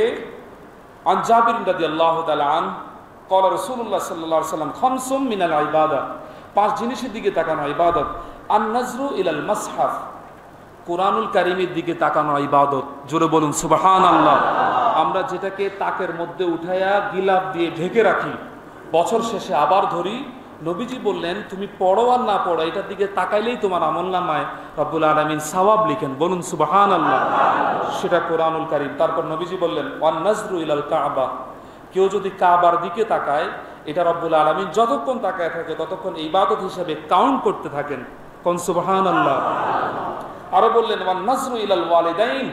আন জাবির রাদিয়াল্লাহু তাআলা আন ক্বালা রাসূলুল্লাহ সাল্লাল্লাহু আলাইহি ওয়াসাল্লাম খামসুম মিনাল ইবাদা, 5 জিনিসের দিকে তাকানো ইবাদত। আন নাজরু ইলাল মাসহাফ, কোরআনুল কারীমের দিকে তাকানো ইবাদত। জোরে বলুন সুবহানাল্লাহ। আমরা যেটাকে তাকের মধ্যে উঠায়া গিলাফ দিয়ে ঢেকে রাখি, বছর শেষে আবার ধরি, নবীজি বললেন তুমি পড়ো আর না পড়ো, এটার দিকে তাকাইলেই তোমার আমলনামায় রব্বুল আলামিন সওয়াব লিখেন। বলুন সুবহানাল্লাহ। সেটা কোরআনুল কারীম। তারপর নবীজি বললেন ওয়ান নাজরু ইলাল কাবা, কেউ যদি কাবার দিকে তাকায়, এটা রব্বুল আলামিন যতক্ষণ তাকায় থাকে ততক্ষণ ইবাদত হিসেবে কাউন্ট করতে থাকেন। কোন সুবহানাল্লাহ। আরো বললেন ওয়ান নাজরু ইলাল ওয়ালিদাইন,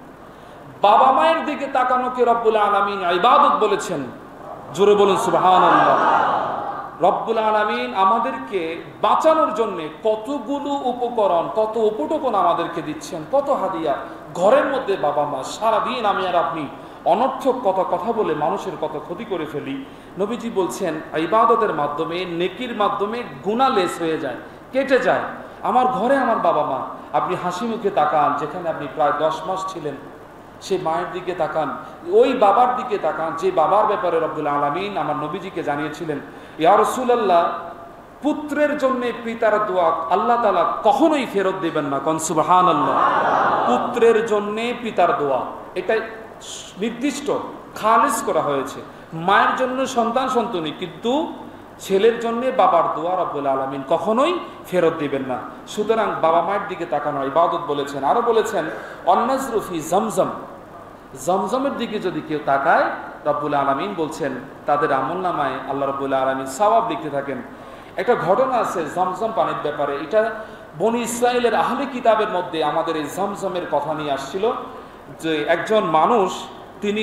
বাবা মায়ের দিকে তাকানোকে রব্বুল আলামিন ইবাদত বলেছেন। জোরে বলুন সুবহানাল্লাহ। রব্বুল আলামিন আমাদেরকে বাঁচানোর জন্য কতগুলো উপকরণ, কত উপটোকন আমাদেরকে দিচ্ছেন, কত হাদিয়া। ঘরের মধ্যে বাবা মা, সারাদিন আমি আর আপনি অনর্থক কত কথা বলে মানুষের কত ক্ষতি করে ফেলি। নবীজি বলছেন ইবাদতের মাধ্যমে, নেকির মাধ্যমে গুনাহ লেস হয়ে যায়, কেটে যায়। আমার ঘরে আমার বাবা মা, আপনি হাসি মুখে তাকান, যেখানে আপনি প্রায় 10 মাস ছিলেন, সেই মায়ের দিকে তাকান, ওই বাবার দিকে তাকান যে বাবার ব্যাপারে রব্বুল আলামিন আমার নবীজিকে জানিয়েছিলেন, ইয়া রাসূলুল্লাহ, পুত্রের জন্য পিতার দোয়া আল্লাহ তাআলা কখনোই ফেরত দেবেন না। কোন সুবহানাল্লাহ। পুত্রের জন্য পিতার দোয়া, এটা নির্দিষ্ট খালিস করা হয়েছে। মায়ের জন্য সন্তান সন্ততি, কিন্তু ছেলের জন্য বাবার দোয়া রব্বুল আলামিন কখনোই ফেরত দিবেন না। সুতরাং বাবা মায়ের দিকে তাকানো ইবাদত বলেছেন। আরো বলেছেন অন্নাজরু ফি জমজম, জমজমের দিকে যদি কেউ তাকায়, রব্বুল আলামিন বলছেন তাদের আমলনামায় আল্লাহ রব্বুল আলামিন সওয়াব লিখতে থাকেন। একটা ঘটনা আছে জমজম পানির ব্যাপারে, এটা বনি ইসরাইলের আহলে কিতাবের মধ্যে আমাদের এই জমজমের কথা নিয়ে আসছিল। যে একজন মানুষ, তিনি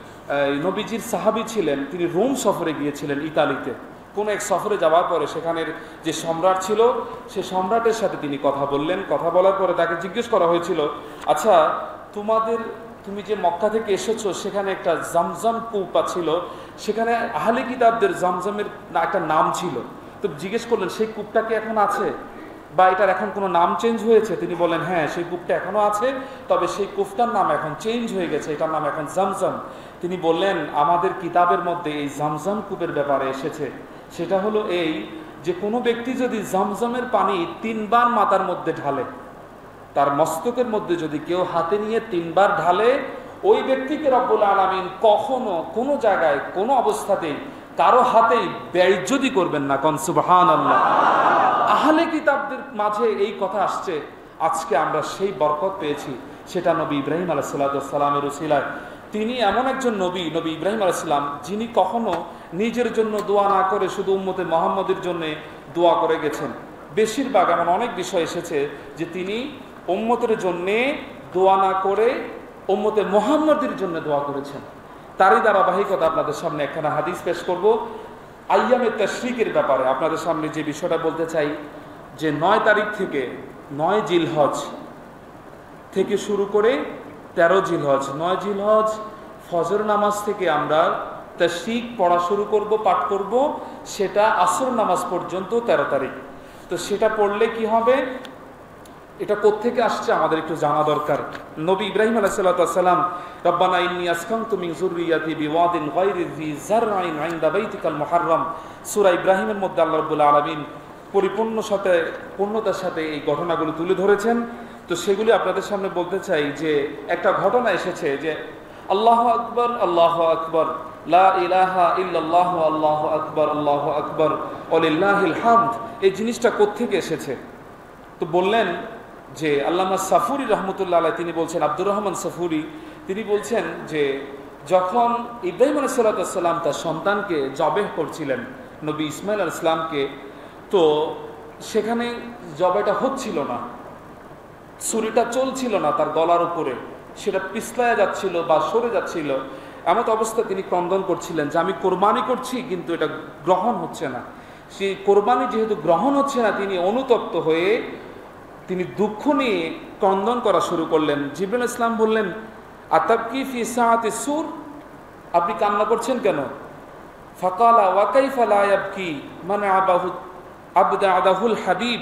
নবীজির সাহাবী ছিলেন, তিনি রোম সফরে গিয়েছিলেন, ইতালিতে। কোন এক সফরে যাওয়ার পরে সেখানের যে সম্রাট ছিল, সে সম্রাটের সাথে তিনি কথা বললেন। কথা বলার পরে তাকে জিজ্ঞেস করা হয়েছিল, আচ্ছা তুমি যে মক্কা থেকে এসেছো, সেখানে একটা জমজম কূপ ছিল, সেখানে আহলে কিতাবদের জমজমের একটা নাম ছিল। তো জিজ্ঞেস করলেন সেই কূপটা কি এখন আছে, বা এটার এখন কোনো নাম চেঞ্জ হয়েছে? তিনি বললেন হ্যাঁ, সেই কূপটা এখনো আছে, তবে সেই কূপটার নাম এখন চেঞ্জ হয়ে গেছে, এটার নাম এখন জমজম। তিনি বললেন আমাদের কিতাবের মধ্যে এই জমজম কূপের ব্যাপারে এসেছে, সেটা হলো এই যে কোনো ব্যক্তি যদি জমজমের পানি 3 বার মাথার মধ্যে ঢালে, তার মস্তকের মধ্যে যদি কেউ হাতে নিয়ে 3 বার ঢালে, ওই ব্যক্তিকে রব্বুল আলামিন কখনো কোনো জায়গায় কোনো অবস্থাতেই কারো হাতেই বেইজ্জতি করবেন না। কোন সুবহানাল্লাহ। আহলে কিতাবদের মাঝে এই কথা আসছে, আজকে আমরা সেই বরকত পেয়েছি, সেটা নবী ইব্রাহিম আলাইহিস সালামের উসিলায়। তিনি এমন একজন নবী, নবী ইব্রাহিম আলাইহিস সালাম, যিনি কখনো নিজের জন্য দোয়া না করে শুধু উম্মতে মুহাম্মদের জন্য দোয়া করে গেছেন। বেশিরভাগ এমন অনেক বিষয় এসেছে যে তিনি উম্মতের জন্য দোয়া না করে উম্মতে মুহাম্মদের জন্য দোয়া করেছেন। তারই ধারাবাহিকতা আপনাদের সামনে একখানা হাদিস পেশ করব আইয়ামে তাশরিকের ব্যাপারে। আপনাদের সামনে যে বিষয়টা বলতে চাই, যে 9 তারিখ থেকে 9 জিলহজ থেকে শুরু করে 13 জিলহজ, 9 জিলহজ ফজর নামাজ থেকে আমরা তাশরিক পড়া শুরু করব, পাঠ করব, সেটা আসর নামাজ পর্যন্ত 13 তারিখ। তো সেটা পড়লে কি হবে, এটা কোত্থেকে আসছে আমাদের একটু জানা দরকার। নবী ইব্রাহিম আলাইহিস সালাম, রব্বানা ইন্নী আসকানতু মিন যুররিয়াতি বিওয়াদিন গায়রি যি যারআইন ইনদা বাইতিকাল মুহাররম, সূরা ইব্রাহিমের মধ্যে আল্লাহ রাব্বুল আলামিন পূর্ণতার সাথে এই ঘটনাগুলো তুলে ধরেছেন। তো সেগুলি আপনাদের সামনে বলতে চাই যে একটা ঘটনা এসেছে যে আল্লাহু আকবার, আল্লাহু আকবার, লা ইলাহা ইল্লাল্লাহু, আল্লাহু আকবার, আল্লাহু আকবার, ওয়ালিল্লাহিল হামদ। এই জিনিসটা কোত্থেকে এসেছে? তো বললেন যে আল্লামা সাফুরি রহমতুল্লাহ আলাইহি তিনি বলছেন, আব্দুর রহমান সাফুরি তিনি বলছেন যে যখন ইব্রাহিম আলাইহিস সালাম তার সন্তানকে জবেহ করছিলেন, নবী ইসমাইল আলাইহিস সালামকে, তো সেখানে জবেটা হচ্ছিল না, ছুরিটা চলছিল না তার গলার উপরে, সেটা পিছলায় যাচ্ছিল বা সরে যাচ্ছিল। এমন অবস্থা তিনি ক্রন্দন করছিলেন যে আমি কোরবানি করছি কিন্তু এটা গ্রহণ হচ্ছে না। সেই কোরবানি যেহেতু গ্রহণ হচ্ছে না, তিনি অনুতপ্ত হয়ে তিনি দুঃখ নিয়ে ক্রন্দন করা শুরু করলেন। জিবরাইল ইসলাম বললেন, আতাবকি ফি সাআতি সুর, আপনি কান্না করছেন কেন? ফাকালা ওয়া কাইফা লা ইয়াবকি মান আবদাহুল হাবিব,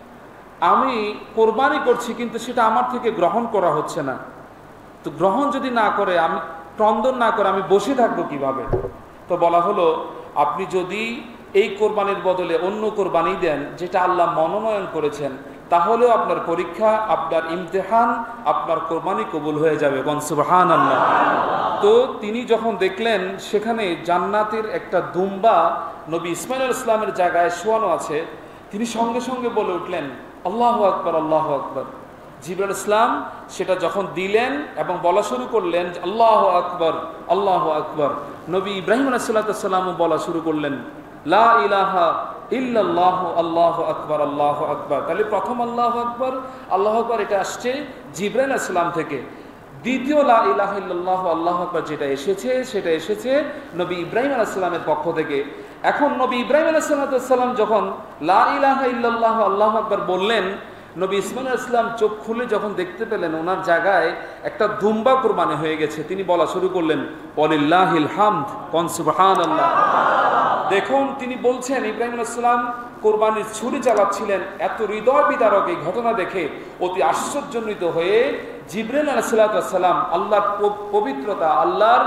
আমি কোরবানি করছি কিন্তু সেটা আমার থেকে গ্রহণ করা হচ্ছে না, তো গ্রহণ যদি না করে, আমি ক্রন্দন না করে আমি বসে থাকবো কিভাবে? তো বলা হলো, আপনি যদি এই কোরবানির বদলে অন্য কোরবানি দেন যেটা আল্লাহ মনোনয়ন করেছেন, তাহলেও আপনার পরীক্ষা, আপনার ইমতিহান, আপনার কোরবানি কবুল হয়ে যাবে। সুবহানাল্লাহ। তো তিনি যখন দেখলেন সেখানে জান্নাতের একটা দুম্বা নবী ইসমাইল আলাইহিস সালামের জায়গায় শোয়ানো আছে, তিনি সঙ্গে সঙ্গে বলে উঠলেন, আল্লাহু আকবার, আল্লাহু আকবার। জিবরাইল ইসলাম সেটা যখন দিলেন এবং বলা শুরু করলেন আল্লাহু আকবার, আল্লাহু আকবার, নবী ইব্রাহিম আলাইহিস সালামও বলা শুরু করলেন লা ইলাহা ইল্লাল্লাহ, আল্লাহু আকবার, আল্লাহু আকবার। তাহলে প্রথম আল্লাহু আকবার, আল্লাহু আকবার এটা আসছে জিবরাইল আলাইহিস সালাম থেকে। দ্বিতীয় লা ইলাহা ইল্লাল্লাহ, আল্লাহু আকবার যেটা এসেছে সেটা এসেছে নবী ইব্রাহিম আলাইহিস সালামের পক্ষ থেকে। এখন নবী ইব্রাহিম আলাইহিস সালাম যখন লা ইলাহা ইল্লাল্লাহ, আল্লাহু আকবার বললেন, নবী ইসমাইল আলাইহিস সালাম চোখ খুলে যখন দেখতে পেলেন ওনার জায়গায় একটা দুম্বা কোরবানি হয়ে গেছে, তিনি বলা শুরু করলেন ওয়ালিল্লাহিল হামদ, সুবহানাল্লাহ। দেখুন তিনি বলছেন ইব্রাহিম আলাইহিস সালাম কোরবানির ছুরি চালাচ্ছিলেন, এত হৃদয় বিদারক এই ঘটনা দেখে অতি আশ্চর্যান্বিত হয়ে জিবরাইল আলাইহিস সালাম আল্লাহর পবিত্রতা, আল্লাহর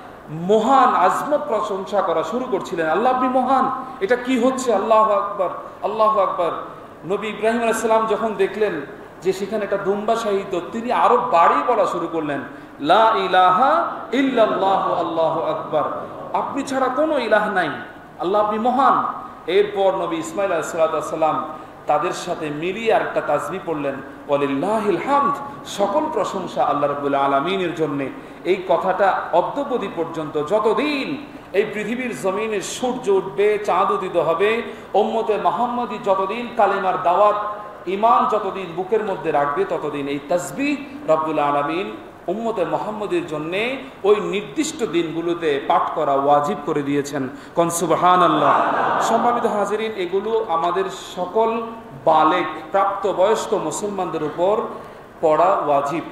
মহান আজমত প্রশংসা করা শুরু করছিলেন। আল্লাহ আপনি মহান, এটা কি হচ্ছে? আল্লাহু আকবার, আল্লাহু আকবার। নবী ইব্রাহিম আলাইহিস সালাম যখন দেখলেন যে সেখানে একটা দুম্বা শাহিদ, তিনি আরো বাড়ি বলা শুরু করলেন লা ইলাহা ইল্লাল্লাহ, আল্লাহু আকবার, আপনি ছাড়া কোনো ইলাহ নাই, আল্লাহ আপনি মহান। এরপর নবী ইসমাইল আলাইহিস সালাম তাদের সাথে মিলিয়ে আরেকটা তাসবিহ পড়লেন ওয়ালিল্লাহিল হামদ, সকল প্রশংসা আল্লাহ রাব্বুল আলামিনের জন্য। এই কথাটা অদ্যাবধি পর্যন্ত, যতদিন এই পৃথিবীর জমিনে সূর্য উঠবে, চাঁদ উদিত হবে, উম্মতে মুহাম্মাদি যতদিন কালেমার দাওয়াত, ঈমান যতদিন বুকের মধ্যে রাখবে, ততদিন এই তাসবিহ রব্বুল আলামিন উম্মতে মুহাম্মাদের জন্য ওই নির্দিষ্ট দিনগুলোতে পাঠ করা ওয়াজিব করে দিয়েছেন। কোন সুবহানাল্লাহ। সম্মানিত হাজিরিন, এগুলো আমাদের সকল বালেগ প্রাপ্তবয়স্ক মুসলমানদের উপর পড়া ওয়াজিব।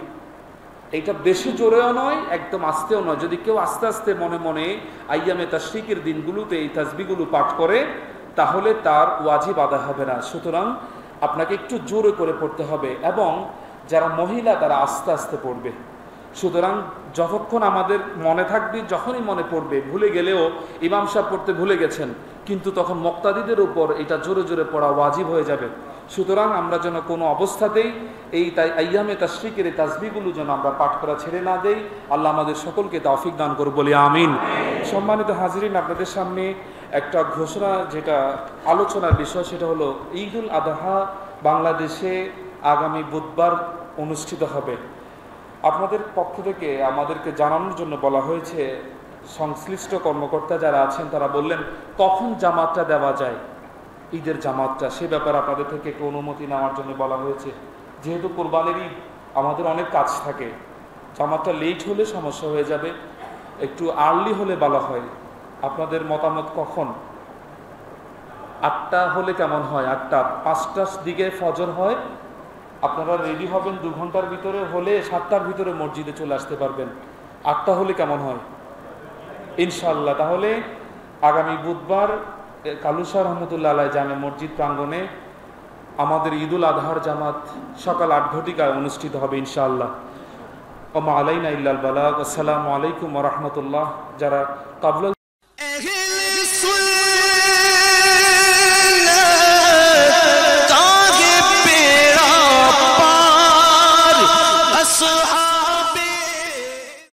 এটা বেশি জোরেও নয়, একদম আস্তেও নয়। যদি কেউ আস্তে আস্তে মনে মনে আইয়ামে তাশরিকের দিনগুলোতে এই তাসবিহগুলো পাঠ করে, তাহলে তার ওয়াজিব আদায় হবে না। সুতরাং আপনাকে একটু জোরে করে পড়তে হবে, এবং যারা মহিলা তারা আস্তে আস্তে পড়বে। সুতরাং যতক্ষণ আমাদের মনে থাকবে, যখনই মনে পড়বে, ভুলে গেলেও ইমাম সাহেব পড়তে ভুলে গেছেন, কিন্তু তখন মুক্তাদিদের উপর এটা জোরে জোরে পড়া ওয়াজিব হয়ে যাবে। সুতরাং আমরা যেন কোনো অবস্থাতেই এই আইয়ামে তাশরিকের এই তাসবিহগুলো যেন আমরা পাঠ করা ছেড়ে না দেই। আল্লাহ আমাদের সকলকে তৌফিক দান করুন, বলি আমিন। সম্মানিত হাজিরিন, আপনাদের সামনে একটা ঘোষণা, যেটা আলোচনার বিষয়, সেটা হলো ঈদুল আদহা বাংলাদেশে আগামী বুধবার অনুষ্ঠিত হবে। আপনাদের পক্ষ থেকে আমাদেরকে জানানোর জন্য বলা হয়েছে, সংশ্লিষ্ট কর্মকর্তা যারা আছেন তারা বললেন কখন জামাতটা দেওয়া যায়, ঈদের জামাতটা, সে ব্যাপারে আপনাদের থেকে একটু অনুমতি নেওয়ার জন্য বলা হয়েছে। যেহেতু কোরবানির ঈদ, আমাদের অনেক কাজ থাকে, জামাতটা লেট হলে সমস্যা হয়ে যাবে, একটু আর্লি হলে ভালো হয়। আপনাদের মতামত কখন? 8টা হলে কেমন হয়? 8টা, 5টার দিকে ফজর হয়, আপনারা রেডি হবেন 2 ঘন্টার ভিতরে, হলে 7টার ভিতরে মসজিদে চলে আসতে পারবেন। 8টা হলে কেমন হয়? ইনশাআল্লাহ। তাহলে আগামী বুধবার কালুসা রহমতুল্লাহ আলাইহি জামে মসজিদ প্রাঙ্গণে আমাদের ঈদুল আজহার জামাত সকাল 8 ঘটিকায় অনুষ্ঠিত হবে ইনশাআল্লাহ। ওয়া মা আলাইনা ইল্লাল বালাগ। আসসালামু আলাইকুম ওয়া রাহমাতুল্লাহ। যারা কাবুল